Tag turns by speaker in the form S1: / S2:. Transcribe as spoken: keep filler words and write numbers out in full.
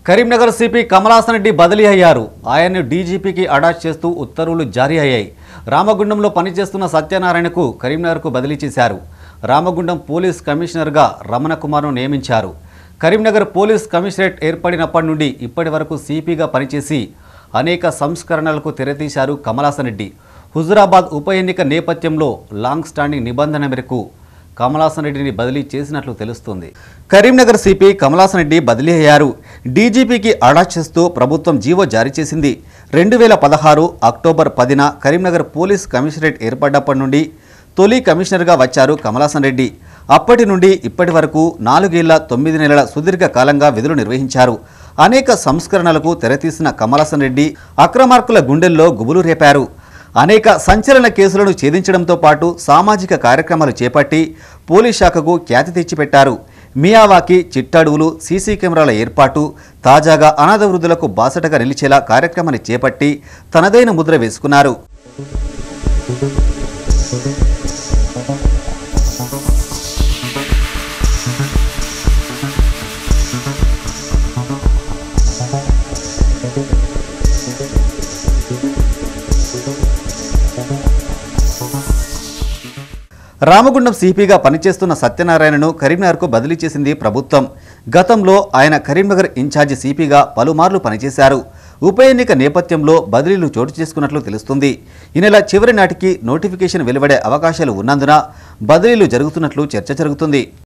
S1: Karimnagar CP Kamal Haasan Reddy బదిలీ అయ్యారు. ఆయన్ను డీజీపీకి అటాచ్ చేస్తూ ఉత్తర్వులు జారీ అయ్యాయి. రామగుండంలో పనిచేస్తున్న సత్యనారాయణకు కరీంనగర్కు బదిలీ చేశారు. రామగుండం పోలీస్ కమిషనర్గా రమణ కుమార్ను నియమించారు. కరీంనగర్ పోలీస్ కమిషనరేట్ ఏర్పడినప్పటి నుండి ఇప్పటి వరకు సిపిగా పనిచేసి అనేక సంస్కరణలకు తెరతీశారు కమలాసన్ రెడ్డి. హుజురాబాద్ ఉప ఎన్నిక నేపథ్యంలో లాంగ్ స్టాండింగ్ నిబంధన మేరకు కమలాసన్ రెడ్డిని బదిలీ చేసినట్లు తెలుస్తుంది. కరీంనగర్ సిపి కమలాసన్ రెడ్డి బదిలీ అయ్యారు. డీజీపీకి అటాచ్ చేస్తూ ప్రభుత్వం జీవో జారీ చేసింది. రెండు వేల పదహారు అక్టోబర్ పదిన కరీంనగర్ పోలీస్ కమిషనరేట్ ఏర్పడ్డప్పటి నుండి తొలి కమిషనర్గా వచ్చారు కమలాసన్ రెడ్డి. అప్పటి నుండి ఇప్పటి వరకు నాలుగేళ్ల తొమ్మిది నెలల సుదీర్ఘ కాలంగా విధులు నిర్వహించారు. అనేక సంస్కరణలకు తెరతీసిన కమలాసన్ రెడ్డి అక్రమార్కుల గుండెల్లో గుబులు రేపారు. అనేక సంచలన కేసులను ఛేదించడంతో పాటు సామాజిక కార్యక్రమాలు చేపట్టి పోలీస్ శాఖకు ఖ్యాతి తెచ్చిపెట్టారు. మియావాకి, చిట్టడుగులు, సీసీ కెమెరాల ఏర్పాటు, తాజాగా అనాథ వృద్ధులకు బాసటగా నిలిచేలా కార్యక్రమాన్ని చేపట్టి తనదైన ముద్ర వేసుకున్నారు. రామగుండం సిపిగా పనిచేస్తున్న సత్యనారాయణను కరీంనగర్కు బదిలీ చేసింది ప్రభుత్వం. గతంలో ఆయన కరీంనగర్ ఇన్ఛార్జి సిపిగా పలుమార్లు పనిచేశారు. ఉప ఎన్నిక నేపథ్యంలో బదిలీలు చోటు చేసుకున్నట్లు తెలుస్తుంది. ఈ నెల చివరి నాటికి నోటిఫికేషన్ వెలువడే అవకాశాలు ఉన్నందున బదిలీలు జరుగుతున్నట్లు చర్చ జరుగుతుంది.